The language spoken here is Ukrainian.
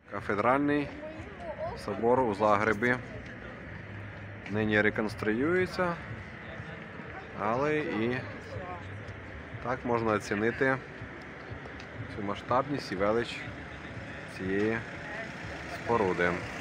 Кафедральний собор у Загребі нині реконструюється, але і так можна оцінити всю масштабність і велич цієї споруди.